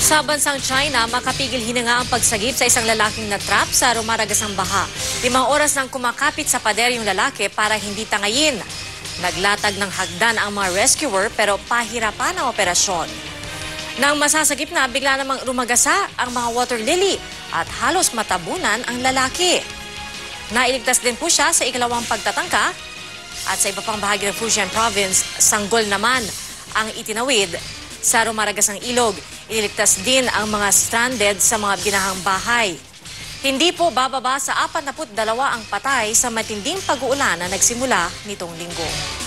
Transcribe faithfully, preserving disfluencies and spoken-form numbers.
Sa bansang China, makapigil hininga ang pagsagip sa isang lalaking natrap sa rumaragasang baha. Limang oras nang kumakapit sa pader yung lalaki para hindi tangayin. Naglatag ng hagdan ang mga rescuer pero pahirapan ang operasyon. Nang masasagip na, bigla namang rumagasa ang mga water lily at halos matabunan ang lalaki. Nailigtas din po siya sa ikalawang pagtatangka at sa iba pang bahagi ng Fujian Province, sanggol naman ang itinawid sa rumaragasang ilog. Iniligtas din ang mga stranded sa mga binahang bahay. Hindi po bababa sa apat na dalawa ang patay sa matinding pag-uulan na nagsimula nitong linggo.